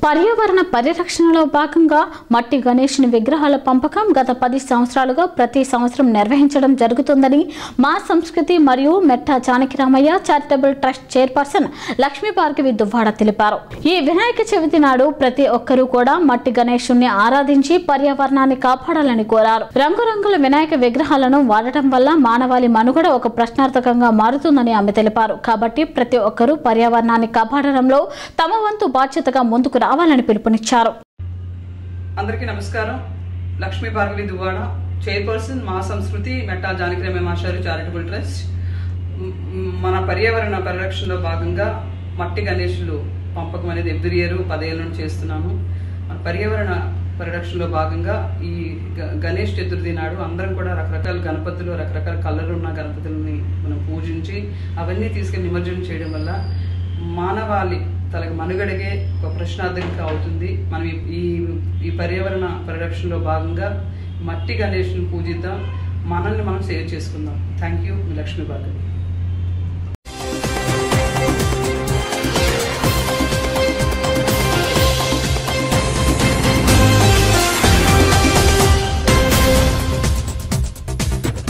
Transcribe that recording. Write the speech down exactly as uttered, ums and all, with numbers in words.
పర్యావరణ పరిరక్షణలో భాగంగా మట్టి గణేశుని విగ్రహాల పంపకం గత పది సంవత్సరాలుగా ప్రతి సంవత్సరం నిర్వహించడం జరుగుతుందని మా సంస్కృతి మరియు Metta Janakiramaiah charitable trust chairperson Lakshmi Bhargavi Duvvada తెలిపారు. ఈ వినాయక చవితి నాడు ప్రతి ఒక్కరూ కూడా మట్టి గణేశుని ఆరాధించి పర్యావరణాన్ని కాపాడాలని కోరారు. రంగురంగుల వినాయక విగ్రహాలను వాడటం వల్ల మానవాళి మనుగడ ఒక ప్రశ్నార్థకంగా మారుతుందని ఆమె తెలిపారు. కాబట్టి ప్రతి ఒక్కరూ పర్యావరణాన్ని కాపాడడంలో తమ వంతు బాధ్యతగా ముందుకు రావాలని పిలుపునిచ్చారు. అందరికీ నమస్కారం. లక్ష్మీ భార్గవి దువ్వాడ, చైర్పర్సన్ మా సంస్కృతి మెట్టా జానకిరామయ్య మాస్టారు చారిటబుల్ ట్రస్ట్. మన పర్యావరణ పరిరక్షణలో భాగంగా మట్టి గణేశులు పంపకం అనేది ఎవ్రీ ఇయర్ పదేళ్ళ నుంచి చేస్తున్నాము. మన పర్యావరణ పరిరక్షణలో భాగంగా ఈ గణేష్ చతుర్థి నాడు అందరం కూడా రకరకాల గణపతులు, రకరకాల కలర్ ఉన్న గణపతులని మనం పూజించి అవన్నీ తీసుకెళ్ళి నిమజ్జనం చేయడం వల్ల మానవాళి తనకి మనుగడగే ఒక ప్రశ్నార్థకంగా అవుతుంది. మనం ఈ ఈ పర్యావరణ పరిరక్షణలో భాగంగా మట్టి గణేష్ని పూజిద్దాం, మనల్ని మనం సేవ్ చేసుకుందాం. Thank you. లక్ష్మీ భార్గవి.